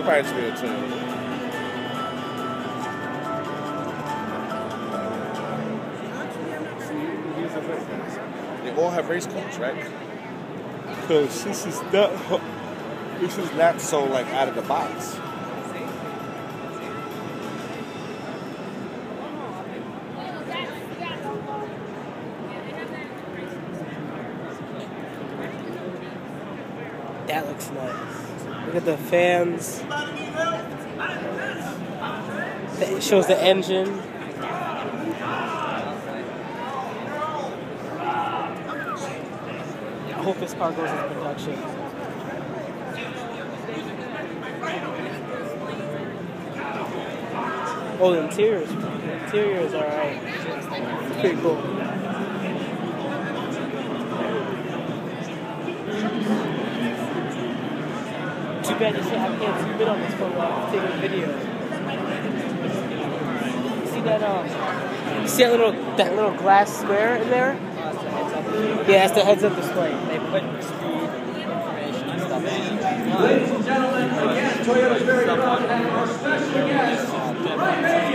probably just be a team. They all have race cars, right? Because this is not so like out of the box. That looks nice. Look at the fans. It shows the engine. I hope this car goes into production. Oh, the interior is alright. It's pretty cool. Too bad you see I can't zoom in on this phone while I'm taking a video. See that that little glass square in there? Yeah, that's the heads-up display. They put speed information and stuff on it. Ladies and gentlemen, again, Toyota's very proud to have our special guest,